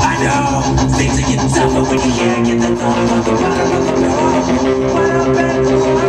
I know things are getting tougher when you can't get the thought of the bottom of the road. What up,